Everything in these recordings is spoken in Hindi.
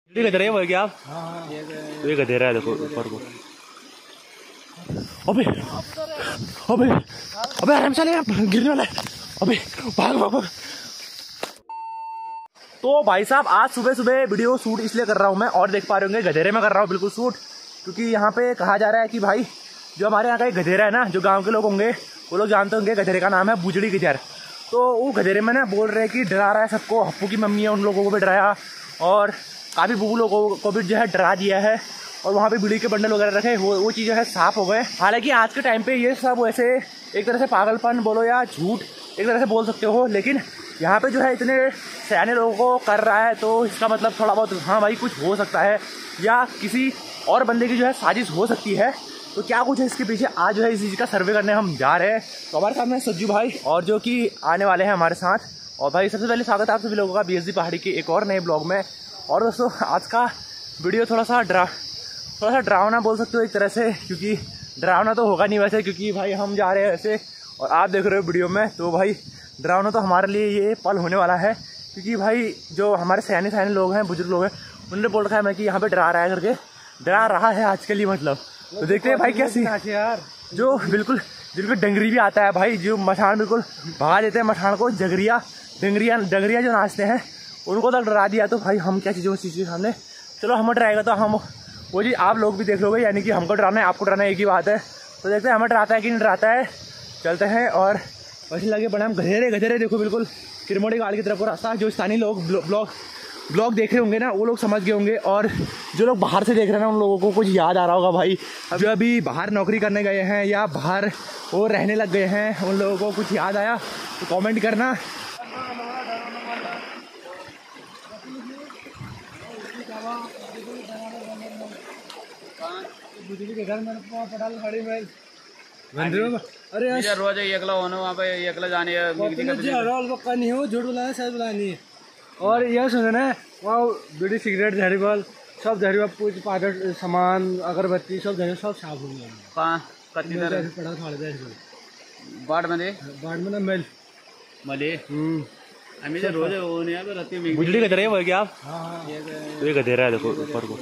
गधेरा है वो क्या आप? ये गधेरा है, देखो ऊपर को। अबे अबे अबे आराम से गिरने वाला है। अबे भाग भाग भाग। तो भाई साहब आज सुबह सुबह वीडियो शूट इसलिए कर रहा हूँ मैं, और देख पा रहे होंगे गधेरे में कर रहा हूँ बिल्कुल शूट, क्योंकि यहाँ पे कहा जा रहा है कि भाई जो हमारे यहाँ का एक गधेरा है ना, जो गांव के लोग होंगे वो लोग जानते होंगे, गधेरे का नाम है बुजड़ी गधेर। तो वो गधेरे में ना बोल रहे हैं कि डरा रहा है सबको। हप्पू की मम्मी है, उन लोगों को भी डराया और काफ़ी बुबू लोगों को भी जो है डरा दिया है। और वहाँ पे बीड़ी के बंडल वगैरह रखे, वो चीज़ जो है साफ हो गए। हालांकि आज के टाइम पे ये सब वैसे एक तरह से पागलपन बोलो या झूठ एक तरह से बोल सकते हो, लेकिन यहाँ पे जो है इतने सयाने लोगों को कर रहा है तो इसका मतलब थोड़ा बहुत हाँ भाई कुछ हो सकता है, या किसी और बंदे की जो है साजिश हो सकती है। तो क्या कुछ है इसके पीछे, आज जो है इस चीज़ का सर्वे करने हम जा रहे हैं। तो हमारे साथ में सज्जू भाई और जो कि आने वाले हैं हमारे साथ। और भाई सबसे पहले स्वागत है आप सभी लोगों का BSD पहाड़ी के एक और नए ब्लॉग में। और दोस्तों आज का वीडियो थोड़ा सा डरावना बोल सकते हो एक तरह से, क्योंकि डरावना तो होगा नहीं वैसे, क्योंकि भाई हम जा रहे हैं ऐसे और आप देख रहे हो वीडियो में। तो भाई डरावना तो हमारे लिए ये पल होने वाला है, क्योंकि भाई जो हमारे सयाने लोग हैं, बुजुर्ग लोग हैं, उन्होंने बोल रखा है मैं कि यहाँ पे डरा रहा है करके, डरा रहा है आज के लिए मतलब। तो देखते हैं भाई कैसी यार, जो बिल्कुल जिनको डंगरी भी आता है भाई, जो मठान बिल्कुल भगा देते हैं मठान को, डंगरिया जो नाचते हैं उनको तक डरा दिया। तो भाई हम क्या चीज़ों चीज़ के सामने, चलो हम डराएगा तो हम वो जी आप लोग भी देख लोगे, यानी कि हमको डराना है आपको डराना है एक ही बात है। तो देखते हैं हमें डराता है कि नहीं डराता है। चलते हैं और वैसे लगे बड़े हम गधेरे देखो बिल्कुल किरमोड़ी गाड़ की तरफ को रास्ता। जो स्थानीय लोग ब्लॉग देख रहे होंगे ना वो लोग समझ गए होंगे, और जो लोग बाहर से देख रहे हैं ना उन लोगों को कुछ याद आ रहा होगा भाई, जो अभी बाहर नौकरी करने गए हैं या बाहर वो रहने लग गए हैं, उन लोगों को कुछ याद आया तो कमेंट करना। अरे रोज एकला होना वहाँ पे एकला जाने नहीं हो, झूठ बुलाना सच बुलानी। और यह सुने ना वहाँ बीड़ी सिगरेट जहरीवाल सब जहरीवाल कुछ पाउडर सामान अगरबत्ती सब जहरी सब साफ हो गया। बाट में ना मेल मले आम्ही रोज बुजड़ी गधेरा है वो क्या आप? ये गधेरा है, देखो ऊपर को।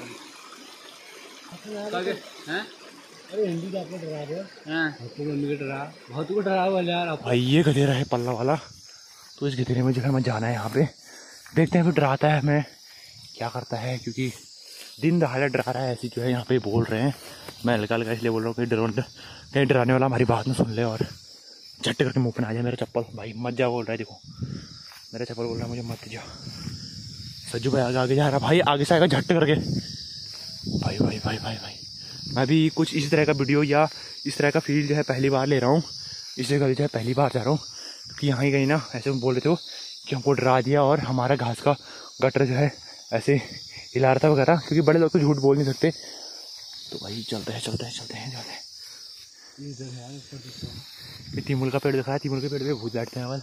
अरे हिंदी तो आपको डरा रहे हो, मम्मी को डरा बहुत को डरा वाले यार भाई ये गधेरा है पल्ला वाला। तो इस गधेरे में जो है हमें जाना है, यहाँ पे देखते हैं फिर डराता है हमें क्या करता है, क्योंकि दिन दहाड़े डरा रहा है ऐसी जो है यहाँ पे बोल रहे हैं। मैं हल्का हल्का इसलिए बोल रहा हूँ कहीं डराने वाला हमारी बात ना सुन ले और झट करके मुँह पे ना आ जाए मेरा चप्पल। भाई मत जा बोल रहा है, देखो मेरा चप्पल बोल रहा है मुझे मत जा। सज्जू भाई आगे जा रहा है, भाई आगे से आएगा झट करके। भाई भाई भाई भाई भाई मैं भी कुछ इसी तरह का वीडियो या इस तरह का फील जो है पहली बार ले रहा हूँ, इस जगह जो है पहली बार जा रहा हूँ, क्योंकि यहाँ ही कहीं ना ऐसे बोल रहे थे कि हमको डरा दिया और हमारा घास का गटर जो है ऐसे हिला रहा था वगैरह, क्योंकि बड़े लोग तो झूठ बोल नहीं सकते। तो भाई चलते हैं। ये तिमुल का पेड़ दिखा है, तिमुल के पेड़ पे भूत बैठते हैं।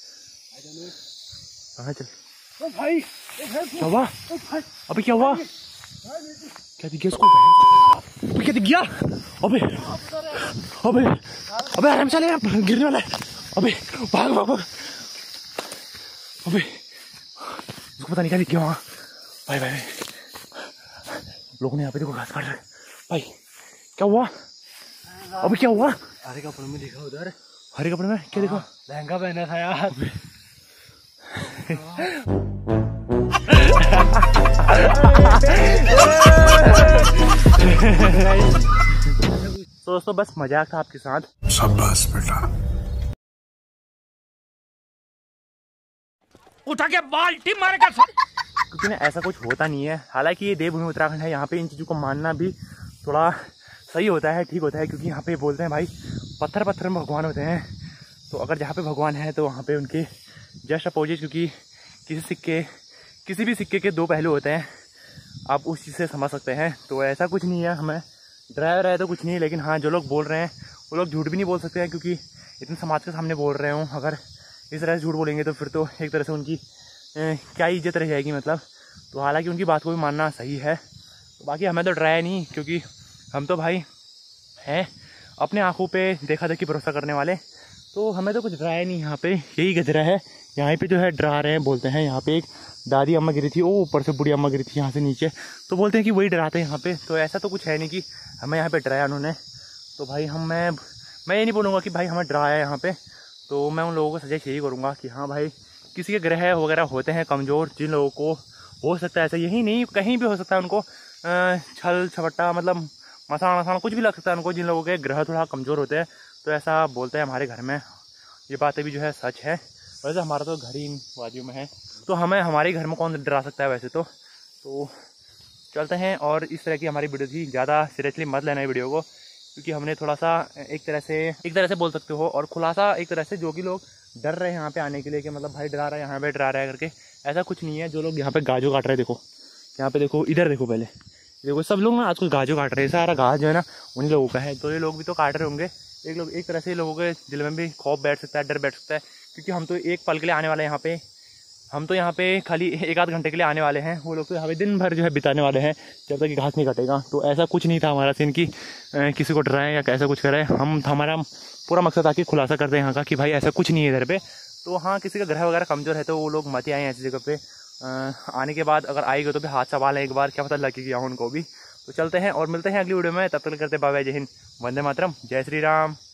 हाँ चल भाई क्या हुआ? अबे क्या हुआ? क्या दिख गया उसको? क्या दिख गया? अबे अबे अबे आराम से गिरने वाला है। अबे भाग भाग भाग। अबे उसको पता नहीं क्या दिख गया वहाँ। भाई भाई लोगों ने यहाँ पे देखो घास काट रहा है। भाई क्या हुआ? अबे क्या हुआ? हरे कपड़े में दिखा उधर। हरे कपड़े में क्या देखा? लहंगा पहना था यार। तो दोस्तों बस मजाक था आपके साथ। शाबाश बेटा। उठा के बाल्टी मारेगा क्योंकि ना ऐसा कुछ होता नहीं है। हालांकि ये देवभूमि उत्तराखंड है, यहाँ पे इन चीज़ों को मानना भी थोड़ा सही होता है, ठीक होता है, क्योंकि यहाँ पे बोलते हैं भाई पत्थर में भगवान होते हैं। तो अगर जहाँ पे भगवान है तो वहाँ पे उनके जस्ट अपोजिट, क्योंकि किसी भी सिक्के के दो पहलू होते हैं, आप उस चीज़ से समझ सकते हैं। तो ऐसा कुछ नहीं है, हमें ड्राइवर है तो कुछ नहीं है, लेकिन हाँ जो लोग बोल रहे हैं वो लोग झूठ भी नहीं बोल सकते हैं, क्योंकि इतने समाज के सामने बोल रहे हूँ। अगर इस तरह से झूठ बोलेंगे तो फिर तो एक तरह से उनकी क्या इज्जत रह जाएगी मतलब। तो हालांकि उनकी बात को भी मानना सही है। तो बाकी हमें तो डराया नहीं, क्योंकि हम तो भाई हैं अपने आँखों पे देखा देखी भरोसा करने वाले, तो हमें तो कुछ डराया नहीं। यहाँ पे यही गधेरा है, यहाँ पे जो है डरा रहे हैं, बोलते हैं यहाँ पे एक दादी अम्मा गिरी थी, वो ऊपर से बूढ़ी अम्मा गिरी थी यहाँ से नीचे, तो बोलते हैं कि वही डराते हैं यहाँ पे। तो ऐसा तो कुछ है नहीं कि हमें यहाँ पे डराया उन्होंने। तो भाई मैं ये नहीं बोलूँगा कि भाई हमें डराया यहाँ पे। तो मैं उन लोगों को सजेस्ट यही करूँगा कि हाँ भाई, किसी के ग्रह वगैरह होते हैं कमज़ोर, जिन लोगों को हो सकता है ऐसा, यही नहीं कहीं भी हो सकता है उनको छल छपट्टा मतलब मसाना वसाना कुछ भी लग सकता है उनको, जिन लोगों के ग्रह थोड़ा कमज़ोर होते हैं। तो ऐसा बोलते हैं हमारे घर में, ये बातें भी जो है सच है। वैसे हमारा तो घर ही इन वादियों में है, तो हमें हमारे घर में कौन डरा सकता है वैसे तो चलते हैं। और इस तरह की हमारी वीडियो थी, ज़्यादा सीरियसली मत लेना है वीडियो को, क्योंकि हमने थोड़ा सा एक तरह से बोल सकते हो, और खुलासा एक तरह से, जो कि लोग डर रहे हैं यहाँ पे आने के लिए कि मतलब भाई डरा रहा है यहाँ पे, डरा रहा है करके, ऐसा कुछ नहीं है। जो लोग यहाँ पे गाजो काट रहे हैं, देखो यहाँ पे, देखो इधर देखो, पहले देखो सब लोग ना आजकल गाजो काट रहे हैं, सारा घास जो है ना उन्हीं लोगों का है। तो ये लोग भी तो काट रहे होंगे, एक तरह से लोगों के दिल में भी खौफ बैठ सकता है, डर बैठ सकता है, क्योंकि हम तो एक पल के लिए आने वाले हैं यहाँ पे, हम तो यहाँ पे खाली 1 आध घंटे के लिए आने वाले हैं, वो लोग तो यहाँ पे दिन भर जो है बिताने वाले हैं जब तक कि घास नहीं कटेगा। तो ऐसा कुछ नहीं था हमारा सीन कि किसी को डराएं या कैसा कुछ करें। हमारा पूरा मकसद था कि खुलासा कर दें यहाँ का कि भाई ऐसा कुछ नहीं है इधर पे। तो हाँ, किसी का ग्रह वगैरह कमज़ोर है तो वो लोग मत आए ऐसी जगह पे। आने के बाद अगर आएगा तो भी हाथ संभालें एक बार, क्या पता लग गया उनको भी। तो चलते हैं और मिलते हैं अगली वीडियो में, तब तक करते बाय बाय, जय हिंद, वंदे मातरम, जय श्री राम।